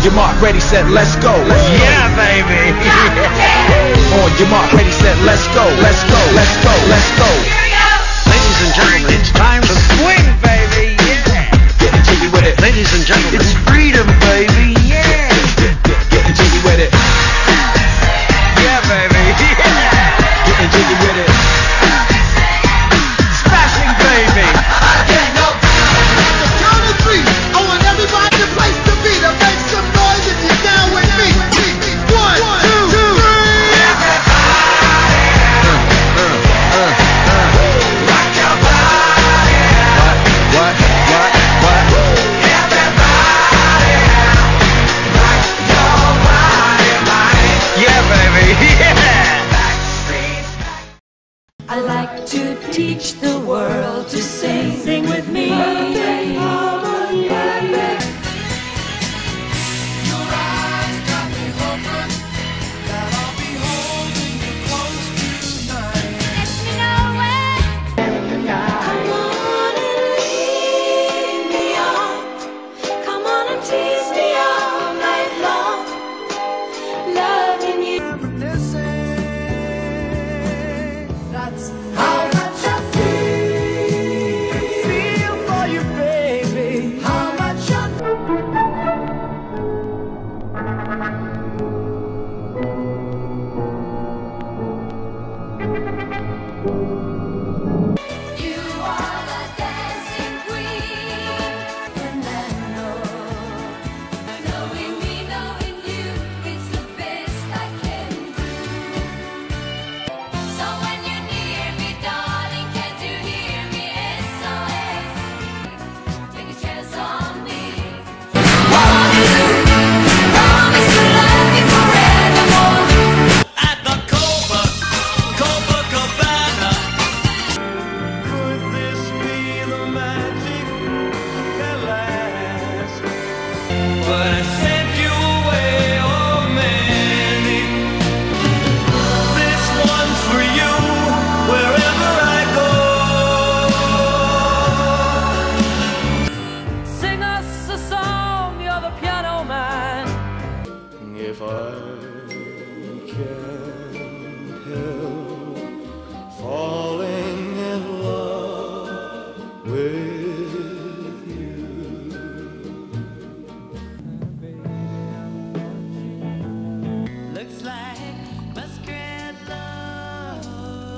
your mark, ready, set, let's go. Yeah, baby. On your mark, ready, set, let's go. Let's go, let's go, let's go. Ladies and gentlemen, it's time to swing, baby. Yeah. Getting jiggy with it. Ladies and gentlemen, it's freedom, baby. Yeah. Getting jiggy with it. Yeah, baby. Yeah. Getting jiggy with it. Smashing, baby. The count of three. I want everybody the place to be. To make some noise if you're down with me. 1, 2, 3. Rock your body. What? Everybody, rock your body, man. Yeah, baby. Yeah. I like to teach the world to sing. Sing with me. Come on and lead me on. Come on and tease me all night long. Loving you. That's how much I feel for you, baby. How much I You are the dancing queen, and I know, knowing me, knowing you, it's the best I can do. So when you're near me, darling, can't you hear me? SOS, take a chance on me. Promise to love you forevermore. At the Coca-Cola. could this be the magic that lasts? But I sent you away, oh Manny. This one's for you, wherever I go. Sing us a song, you're the piano man. If I can help falling in love with you. Looks like muskrat love.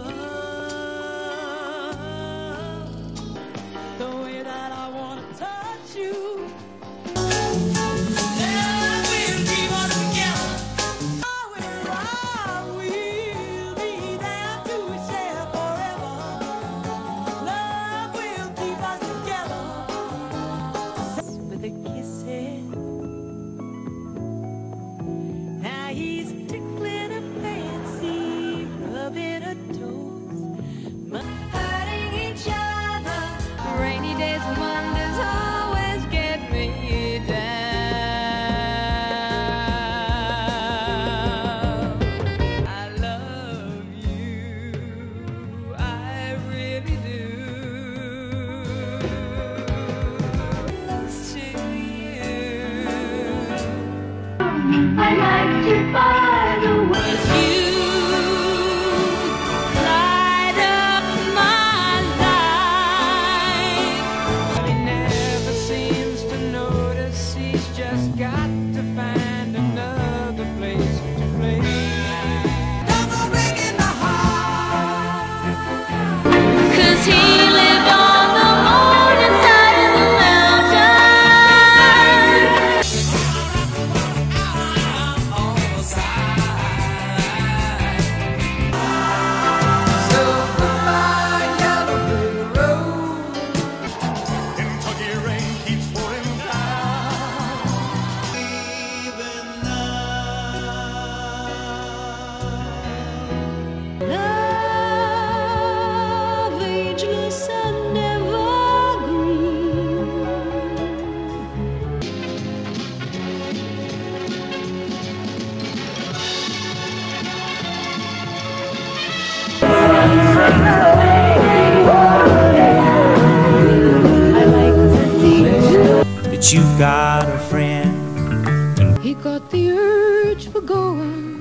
The way that I wanna touch you. Love will keep us together. I will be there to share forever. Love will keep us together. With a kisses. Now he's tickling a fancy, rubbing a toes, hurting each other. Rainy days and wonders always get me down. I love you, I really do. Close to you. I like to buy the words you light up my life. He never seems to notice he's just got to find another place to play. Cause he lived on the morning side of the mountain. So goodbye, yellow brick road. Kentucky rain keeps pouring down. Even now. Love, ageless and evergreen. That you've got a friend. caught the urge for going.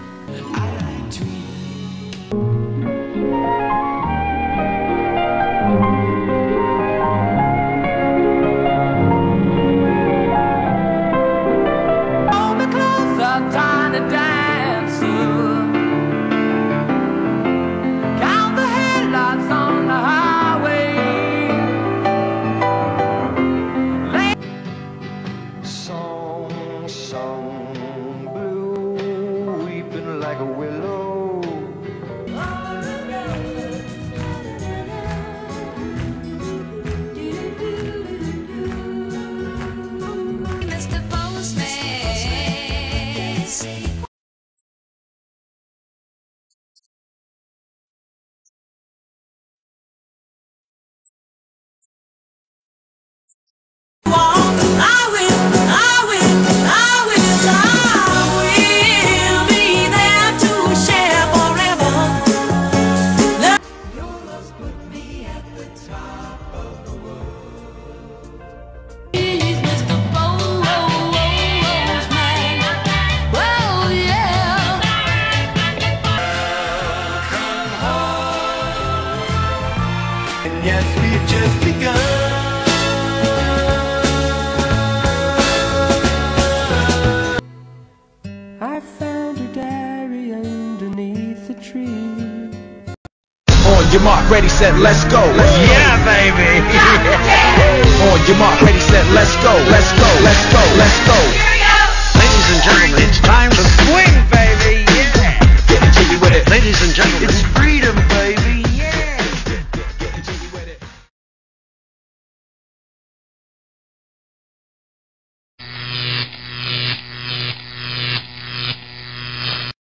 Hold me closer, tiny dancer. Count the headlights on the highway. Song blue, weeping like a willow. Mr. Postman. He's Mr. Postman. Well, yeah. And yes, we've just begun. I found her diary underneath the tree. On your mark, ready, set, let's go. Yeah, baby. On your mark, ready, set, let's go. Let's go. Let's go. Let's go.